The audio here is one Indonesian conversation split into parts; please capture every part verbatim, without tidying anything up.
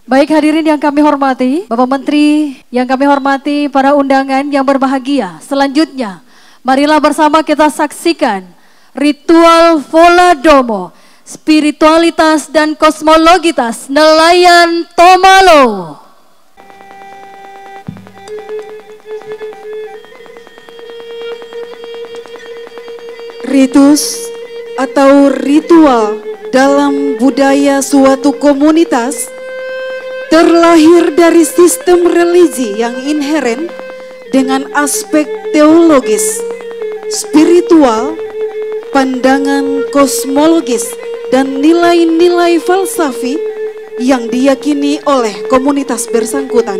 Baik hadirin yang kami hormati, Bapak Menteri yang kami hormati, para undangan yang berbahagia. Selanjutnya, marilah bersama kita saksikan ritual Voladomo, spiritualitas dan kosmologitas nelayan Tomalo. Ritus atau ritual dalam budaya suatu komunitas terlahir dari sistem religi yang inheren dengan aspek teologis, spiritual, pandangan kosmologis, dan nilai-nilai falsafi yang diyakini oleh komunitas bersangkutan.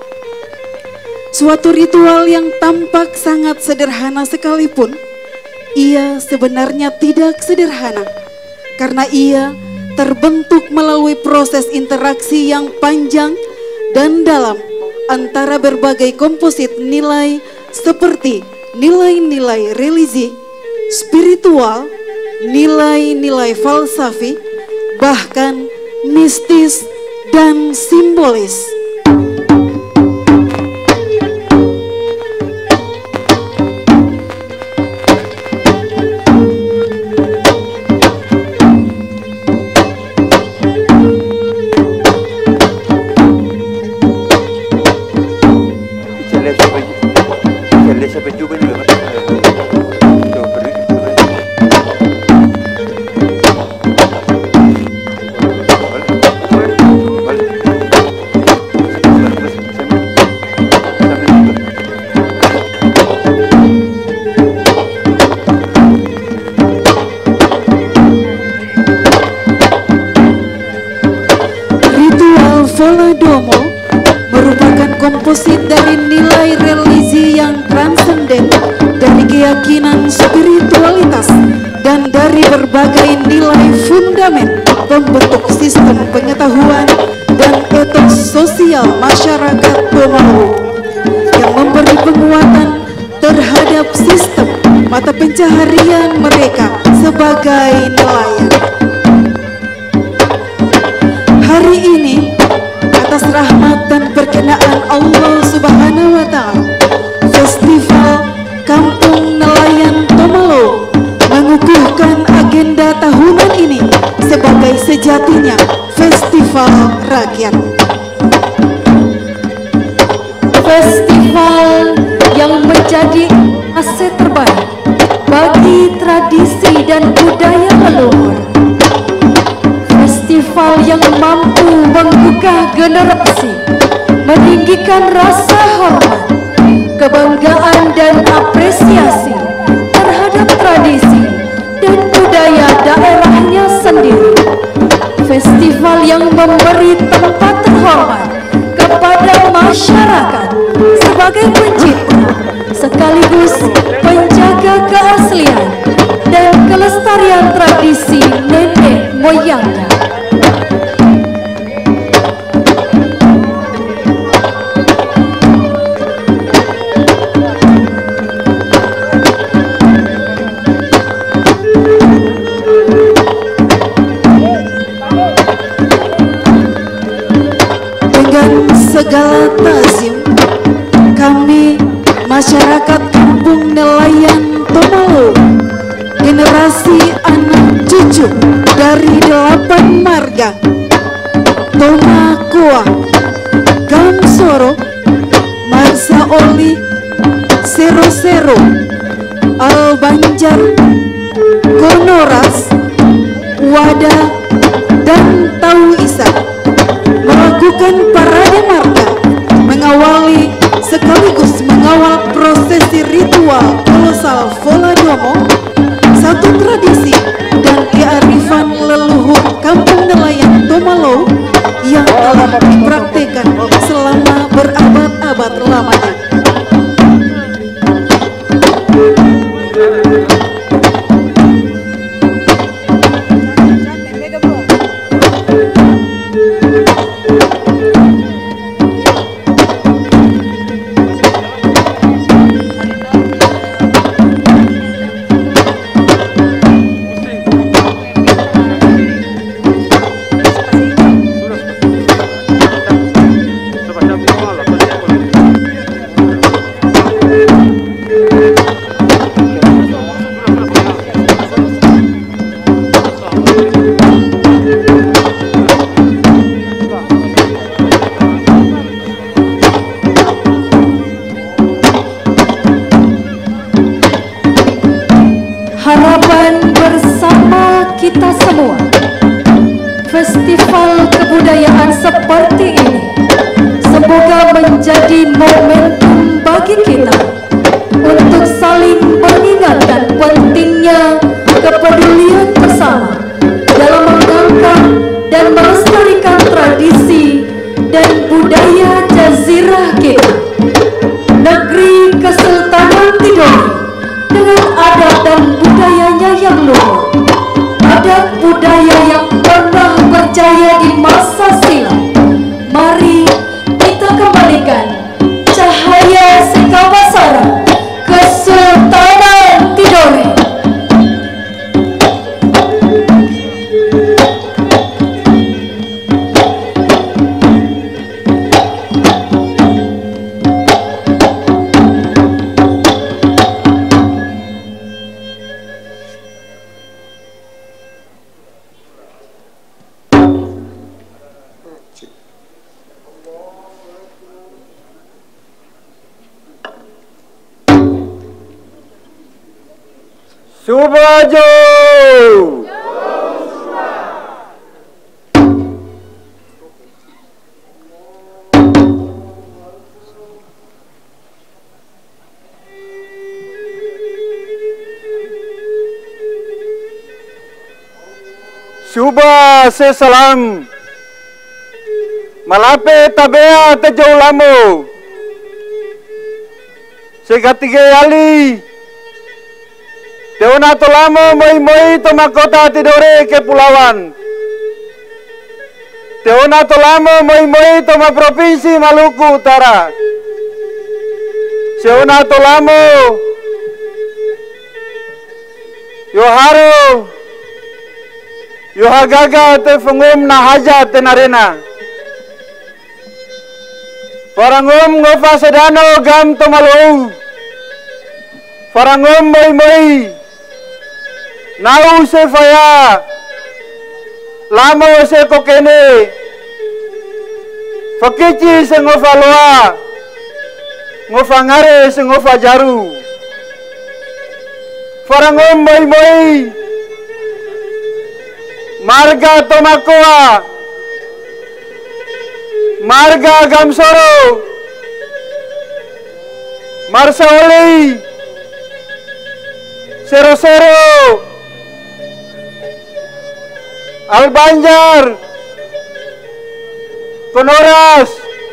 Suatu ritual yang tampak sangat sederhana sekalipun, ia sebenarnya tidak sederhana karena ia terbentuk melalui proses interaksi yang panjang dan dalam antara berbagai komposit nilai seperti nilai-nilai religi, spiritual, nilai-nilai falsafi, bahkan mistis dan simbolis. Voladomo merupakan komposit dari nilai religi yang transenden, dari keyakinan spiritualitas, dan dari berbagai nilai fundamen pembentuk sistem pengetahuan dan etos sosial masyarakat Tomalo yang memberi penguatan terhadap sistem mata pencaharian mereka sebagai nelayan. Hari ini, atas rahmat dan perkenaan Allah Subhanahu wa Ta'ala, Festival Kampung Nelayan Tomalo mengukuhkan agenda tahunan ini sebagai sejatinya festival rakyat. Festival yang menjadi aset terbaik bagi tradisi dan budaya leluhur. Festival yang mampu menggugah generasi, meninggikan rasa hormat, kebanggaan dan apresiasi terhadap tradisi dan budaya daerahnya sendiri. Festival yang memberi tempat terhormat kepada masyarakat sebagai pencipta sekaligus penjaga keaslian dan kelestarian tradisi nenek moyangnya. Segala takzim, kami masyarakat Kampung Nelayan Tomalo, generasi anak cucu dari delapan marga Tomakoa, Gamsoro, Marsaoli, Sero Sero, Albanjar, Konoras, Wada, dan Tauisa melakukan parade marga, mengawali sekaligus mengawal prosesi ritual kolosal Voladomo, satu tradisi dan kearifan leluhur Kampung Nelayan Tomalo yang telah dipraktikkan selama berabad-abad lamanya. seperti ini semoga menjadi momentum bagi kita untuk saling mengingatkan pentingnya kepedulian bersama dalam mengangkat dan melestarikan tradisi dan budaya jazirah kita, negeri Kesultanan Tidore, dengan adat dan budayanya yang luhur, adat budaya yang pernah berjaya di masa silam. Mari kita kembalikan cahaya Sekawasara Kesultanan Tidore. Subajo! Suba se salam malape tabea tejau lamo segatiga ali Teona tolamo moi-moi toma kota Tidore Kepulauan. Teona tolamo moi-moi toma provinsi Maluku Utara. Seona tolamo Yoharo Yohagaga te fungum na haja tenarena. Parangum ngofa sedano gam tomalou. Parangum moi-moi Nau se faya lamo se kokene fakici se ngofa loa ngofa ngare se ngofa jaru farangom moi moi marga tomakoa marga gamsoro marsaoli sero-sero Albanjar, Konoras,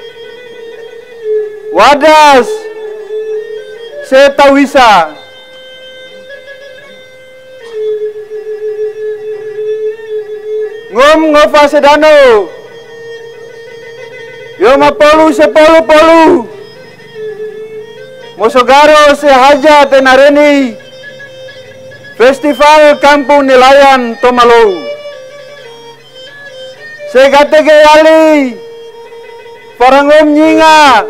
Wadas, Setawisa. Ngom ngofa sedano, Yoma polu sepolu polu, Mosogaro sehaja tenareni, Festival Kampung Nelayan Tomalou. Segatege ali Parangom nyinga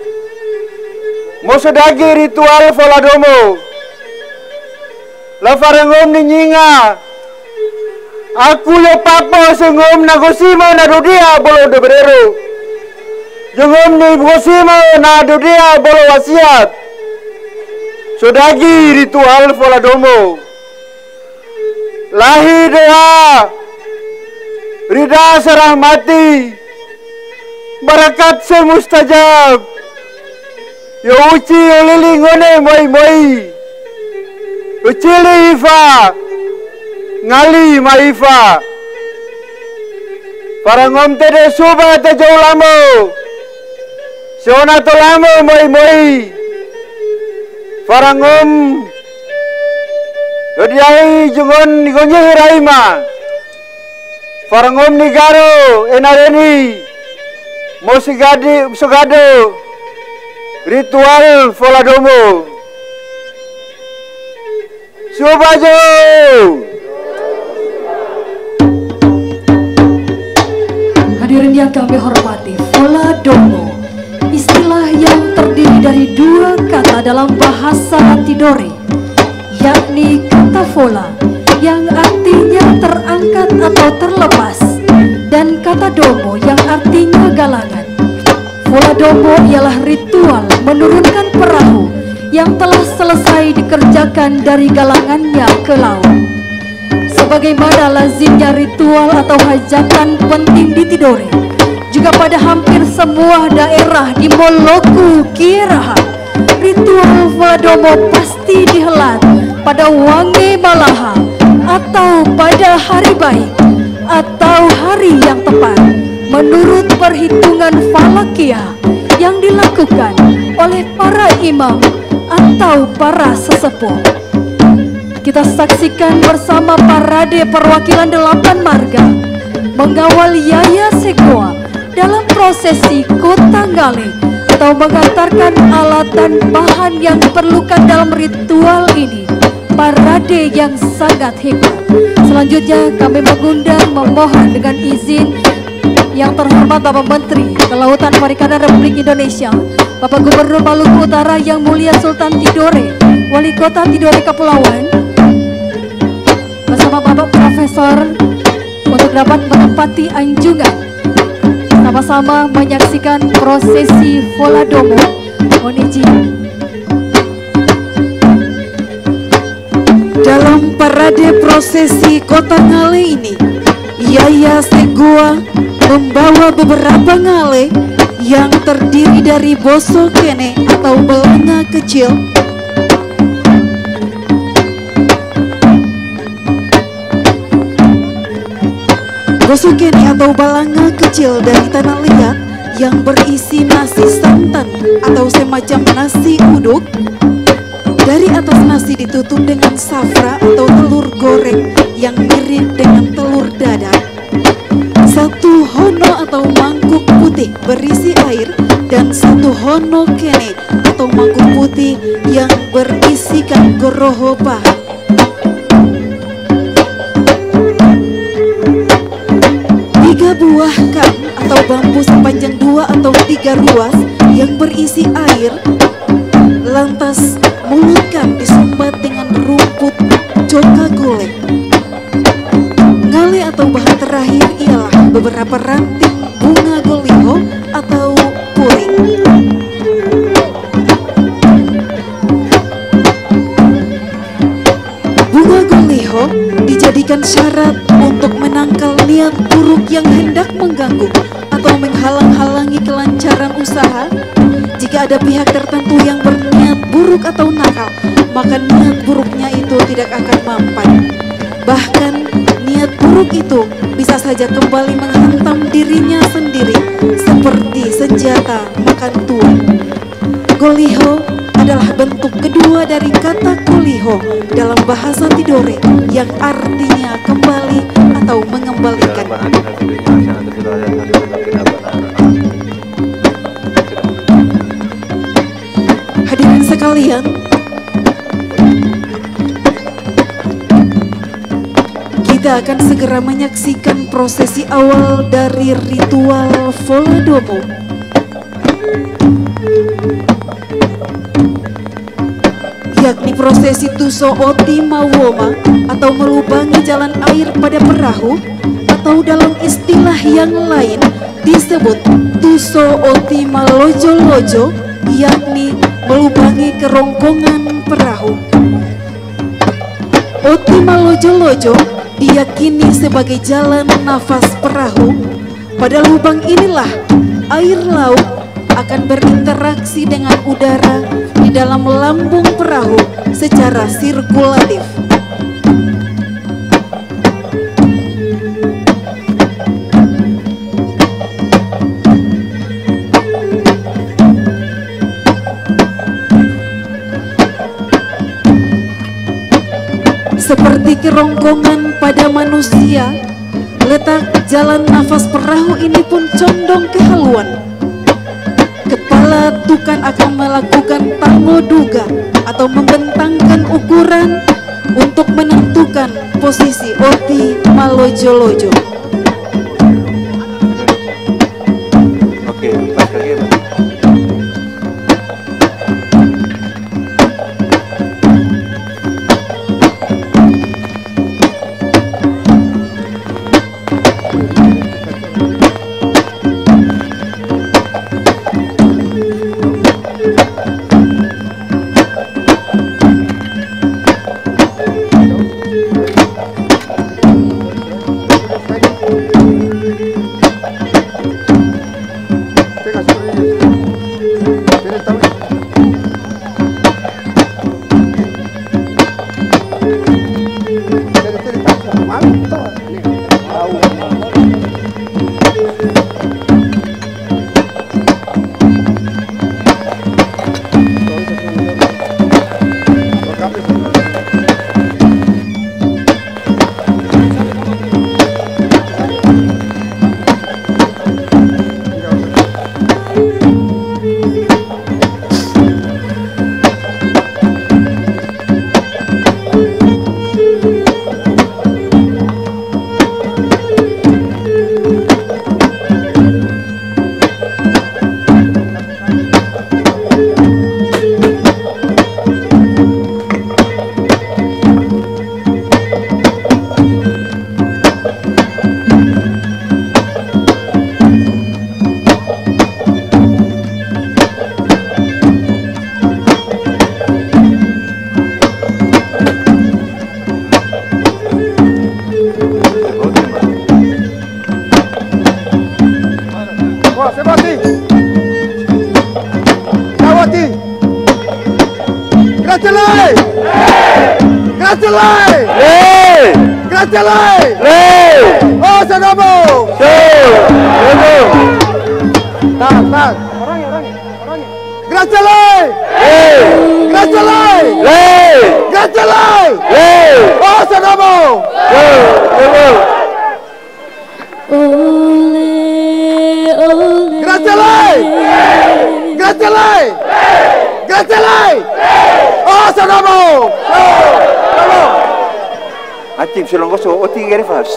Mosodagi ritual Foladomo La Parangom ni nyinga Aku yo papo sengom nagosimo na dudia bolo de berero Jengom ni gosimo na dudia bolo wasiat Sodagi ritual Foladomo Lahi doa Rida serahmati Barakat semustajab Yo uci olili ngone moi moi Ucili ifa Ngali maifa Parangom tede suba te jau lamo Seona to lamo moi moi Parangom Yodiai jungon nigonye hiraima Parangom nigaro enareni Mosigadi sogado ritual Foladomo Subajo Hadirin yang kami hormati, Foladomo istilah yang terdiri dari dua kata dalam bahasa Tidore, yakni kata fola yang artinya terangkat atau terlepas dan kata domo yang artinya galangan. Foladomo ialah ritual menurunkan perahu yang telah selesai dikerjakan dari galangannya ke laut. Sebagaimana lazimnya ritual atau hajatan penting di Tidore, juga pada hampir semua daerah di Moloku Kiraha, ritual Voladomo pasti dihelat pada Wangi Malaha atau pada hari baik atau hari yang tepat menurut perhitungan falakiah yang dilakukan oleh para imam atau para sesepuh. Kita saksikan bersama parade perwakilan delapan marga mengawal Yaya Segoa dalam prosesi Kota Ngale atau mengantarkan alat dan bahan yang diperlukan dalam ritual ini. Parade yang sangat hebat. Selanjutnya kami mengundang memohon dengan izin yang terhormat Bapak Menteri Kelautan Perikanan Republik Indonesia, Bapak Gubernur Maluku Utara Yang Mulia Sultan Tidore, Wali Kota Tidore Kepulauan, bersama Bapak Profesor untuk dapat menempati anjungan sama-sama menyaksikan prosesi Voladomo. Mohon izin. Dalam parade prosesi Kota Ngale ini, Yaya Segoa membawa beberapa ngale yang terdiri dari boso kene atau belanga kecil, boso kene atau balanga kecil dari tanah liat yang berisi nasi santan atau semacam nasi uduk. Dari atas nasi ditutup dengan safra atau telur goreng yang mirip dengan telur dadar. Satu hono atau mangkuk putih berisi air dan satu hono kene atau mangkuk putih yang berisikan goroho bahan. Tiga buah kam atau bambu sepanjang dua atau tiga ruas yang berisi air, lantas mulut kam disumbat dengan rumput joka gole. Ngale atau bahan terakhir ialah beberapa ranting bunga goliho atau puring. Bunga goliho dijadikan syarat untuk menangkal niat buruk yang hendak mengganggu atau menghalang-halangi kelancaran usaha. Jika ada pihak tertentu yang berniat buruk atau nakal, maka niat buruknya itu tidak akan mampan. Bahkan niat buruk itu bisa saja kembali menghantam dirinya sendiri seperti senjata makan tuan. Goliho adalah bentuk kedua dari kata goliho dalam bahasa Tidore yang artinya kembali atau mengembalikan. Hadirin sekalian, kita akan segera menyaksikan prosesi awal dari ritual Voladomo. Yakni prosesi Tuso Oti Mawoma atau melubangi jalan air pada perahu, atau dalam istilah yang lain disebut Tuso Oti Malojo-lojo, yakni melubangi kerongkongan perahu. Oti Malojo-lojo diyakini sebagai jalan nafas perahu. Pada lubang inilah air laut akan berinteraksi dengan udara di dalam lambung perahu secara sirkulatif. Seperti kerongkongan pada manusia, letak jalan nafas perahu ini pun condong kehaluan. Kepala tukan akan melakukan tangoduga atau membentangkan ukuran untuk menentukan posisi Oti Malojo-lojo. Oke, pas kaki. Wah, Sebati. Dawati. Gratulai. Gratulai. Hey! Gratulai. Hey! Oh, Sodomo. Hey! Tahan, tahan. Orangnya, orangnya, orangnya. Gratulai. Hey! Gratulai. Hey! Gratulai. Hey! Oh, Sodomo. Hey! Gratulai. Gratulai. Gratulai. Oh, Sodomo. Sodomo. Acim silonggoso, oti gere fast.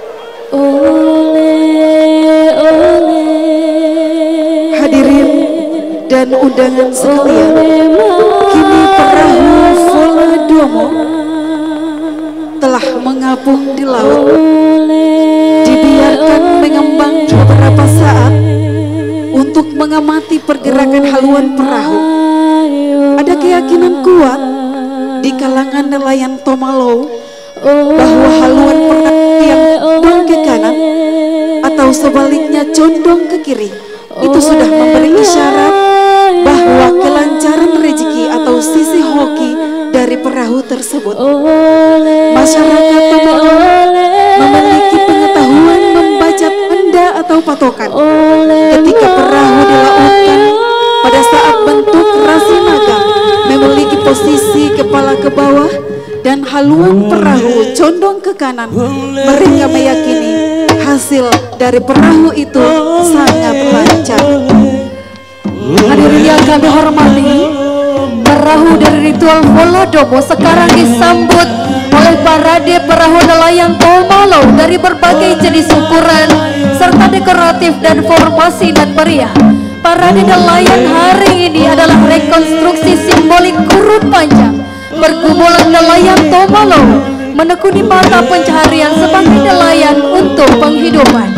Hadirin dan undangan sekalian, kini perahu Vola Domo telah mengapung di laut, dibiarkan mengembang beberapa saat untuk mengamati pergerakan haluan perahu. Ada keyakinan kuat di kalangan nelayan Tomalo bahwa haluan perahu yang condong ke kanan atau sebaliknya condong ke kiri itu sudah memberi isyarat bahwa kelancaran rezeki atau sisi hoki dari perahu tersebut. Masyarakat Tomalo memiliki pengetahuan membaca tanda atau patokan ketika perahu dilautkan pada saat bentuk rasi naga memiliki posisi kepala ke bawah dan haluan perahu condong ke kanan. Mereka meyakini hasil dari perahu itu sangat lancar. Hadirin yang kami hormati, perahu dari ritual Vola Domo sekarang disambut oleh parade perahu nelayan Tomalo dari berbagai jenis ukuran serta dekoratif dan formasi dan meriah. Parade nelayan hari ini adalah rekonstruksi simbolik kurun panjang. Pergumulan nelayan Tomalo menekuni mata pencaharian sebagai nelayan untuk penghidupan.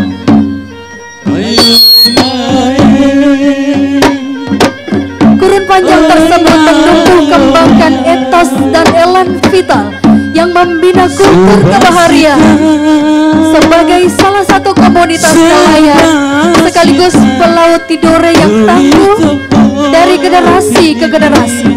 Kurun panjang tersebut menumbuh kembangkan etos dan elan vital yang membina kultur kebahariaan sebagai salah satu komunitas nelayan sekaligus pelaut tidore yang tangguh dari generasi ke generasi.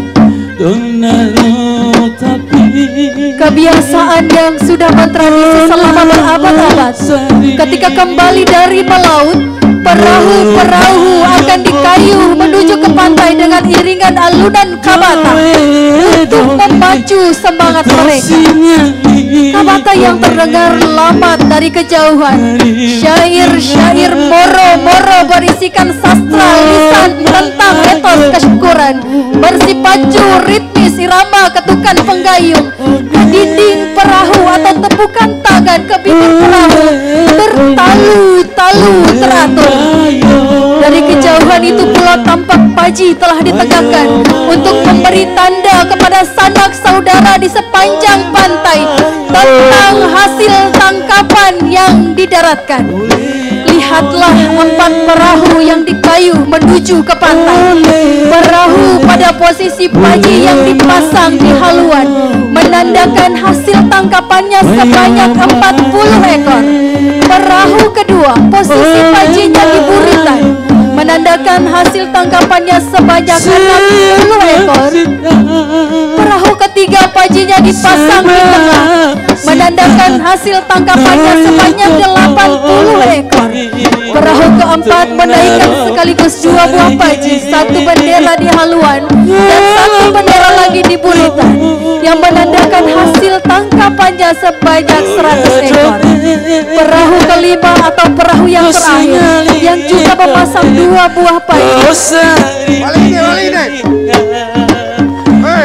Kebiasaan yang sudah bertradisi selama berabad-abad, ketika kembali dari melaut, perahu-perahu akan dikayuh menuju ke pantai dengan iringan alunan kabata untuk memacu semangat mereka. Kabata yang terdengar lama dari kejauhan, syair-syair moro-moro berisikan sastra lisan tentang etos kesyukuran, bersipacu ritmis irama ketukan penggayung ke dinding perahu atau tepukan tangan ke bibir perahu bertalu-talu teratur. Dari kejauhan itu pula tampak paji telah ditegakkan untuk memberi tanda kepada sanak saudara di sepanjang pantai tentang hasil tangkapan yang didaratkan. Lihatlah empat perahu yang dikayuh menuju ke pantai. Perahu pada posisi paji yang dipasang di haluan menandakan hasil tangkapannya sebanyak empat puluh ekor. Perahu kedua posisi pajinya di buritan menandakan hasil tangkapannya sebanyak enam puluh ekor. Perahu ketiga pajinya dipasang di tengah menandakan hasil tangkapannya sebanyak delapan puluh ekor. Perahu keempat menaikkan sekaligus dua buah paji, satu bendera di haluan dan satu bendera lagi di buritan yang menandakan hasil tangkapannya sebanyak seratus ekor. Perahu kelima atau perahu yang terakhir yang juga memasang dua buah paji. Balik ini, balik ini. Hei.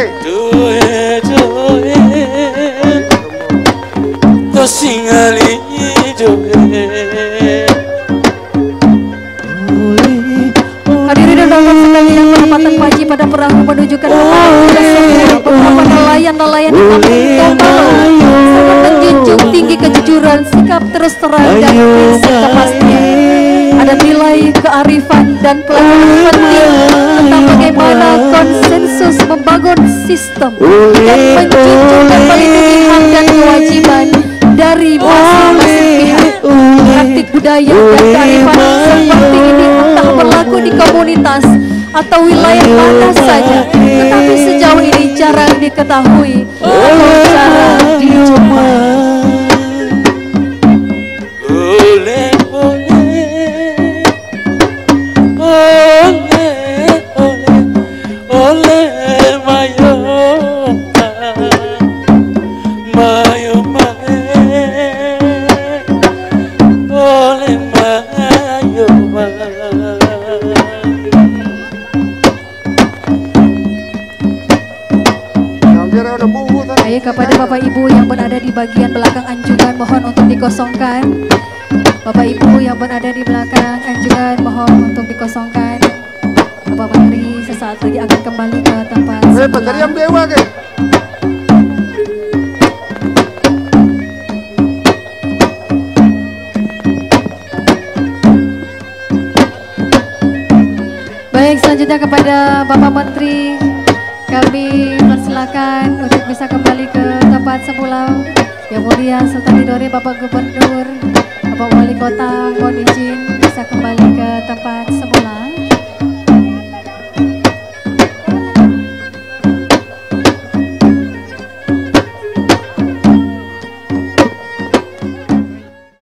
Hadirin dan undangan sekalian, penempatan paji pada perahu menunjukkan betapa beberapa nelayan-nelayan di kampung Tomalo sangat menjunjung tinggi kejujuran, sikap terus terang dan prinsip kepastian. Ada nilai kearifan dan pelajaran penting tentang bagaimana konsensus membangun sistem dan menjunjung dan melindungi hak dan kewajiban dari masing-masing pihak. Praktik budaya dan kearifan seperti ini entah atau wilayah mana saja, tetapi sejauh ini jarang diketahui atau jarang dijumpai. Oleh, oleh, oleh, oleh, oleh, mayo, mayo, oleh, mayo, Baik, kepada Bapak Ibu yang berada di bagian belakang anjungan mohon untuk dikosongkan. Bapak Ibu yang berada di belakang anjungan mohon untuk dikosongkan. Bapak Menteri sesaat lagi akan kembali ke tempat semula. Baik, selanjutnya kepada Bapak Menteri kami persilakan untuk bisa kembali ke tempat semula. Yang mulia Sultan Tidore, Bapak Gubernur, Bapak Wali Kota, mohon izin bisa kembali ke tempat semula.